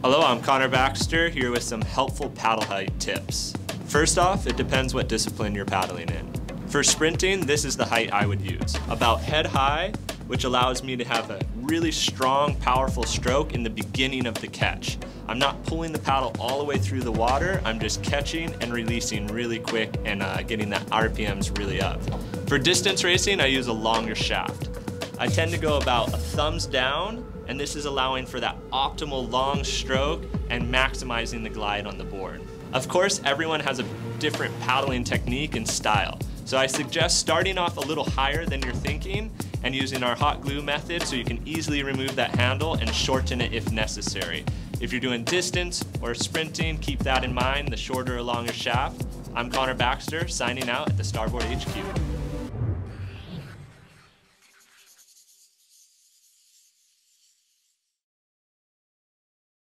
Hello, I'm Connor Baxter here with some helpful paddle height tips. First off, it depends what discipline you're paddling in. For sprinting, this is the height I would use. About head high, which allows me to have a really strong, powerful stroke in the beginning of the catch. I'm not pulling the paddle all the way through the water, I'm just catching and releasing really quick and getting that RPMs really up. For distance racing, I use a longer shaft. I tend to go about a thumbs down, and this is allowing for that optimal long stroke and maximizing the glide on the board. Of course, everyone has a different paddling technique and style. So I suggest starting off a little higher than you're thinking and using our hot glue method so you can easily remove that handle and shorten it if necessary. If you're doing distance or sprinting, keep that in mind, the shorter or longer shaft. I'm Connor Baxter, signing out at the Starboard HQ.